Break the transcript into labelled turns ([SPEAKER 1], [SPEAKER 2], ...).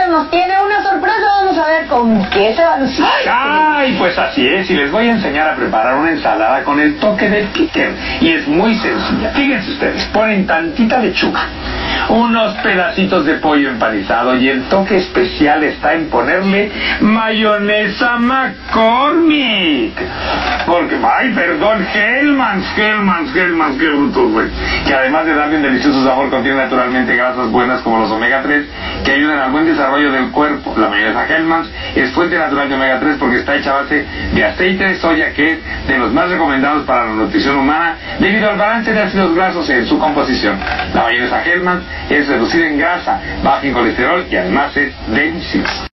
[SPEAKER 1] Lucas nos tiene una sorpresa. Vamos a ver con qué se va a lucir.
[SPEAKER 2] Ay, pues así es, y les voy a enseñar a preparar una ensalada con el toque de piquer. Y es muy sencilla. Fíjense ustedes, ponen tantita lechuga, unos pedacitos de pollo empanizado, y el toque especial está en ponerle mayonesa McCormick. Porque, ay, perdón, Hellmann's, qué bruto, güey. Que además de darle un delicioso sabor, contiene naturalmente grasas buenas como los omega 3, que ayudan al buen desarrollo del cuerpo. La mayonesa Hellmann's es fuente natural de omega 3 porque está hecha a base de aceite de soya, que es de los más recomendados para la nutrición humana debido al balance de ácidos grasos en su composición. La mayonesa Hellmann's es reducida en grasa, baja en colesterol y además es deliciosa.